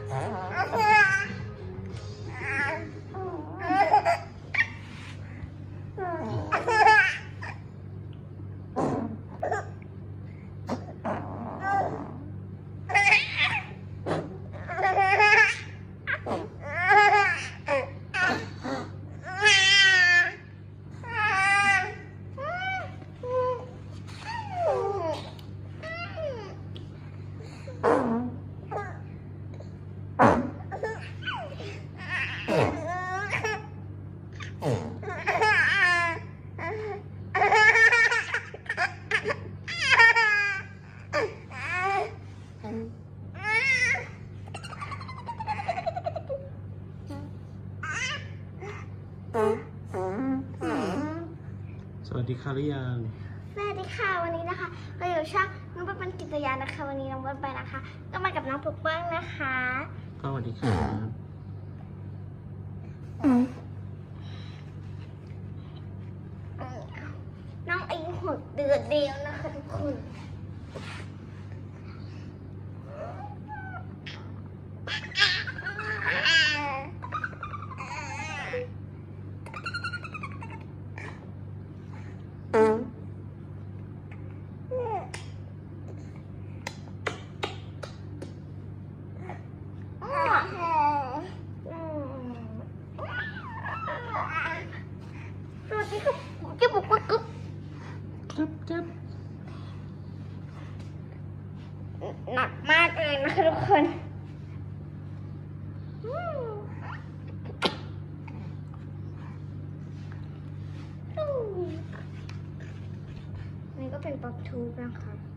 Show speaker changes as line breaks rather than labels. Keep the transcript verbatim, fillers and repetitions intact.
สวัสดีค่ะหรือยัง
สวัสดีค่ะวันนี้นะคะเราอยู่ช่องน้องปันปันกิจยานะคะวันนี้น้องปันปันนะคะก็มากับน้องปกป้องนะคะ
ก็สวัสดีค่ะ
น้องอายุหกเดือนเดียวนะคะทุกคนสวัสดีครับจะบอกว่ากึ๊บกึ๊บกึ๊บหนักมากเลยนะคะทุกคนนี่ก็เป็นปลั๊กทูบนะคะ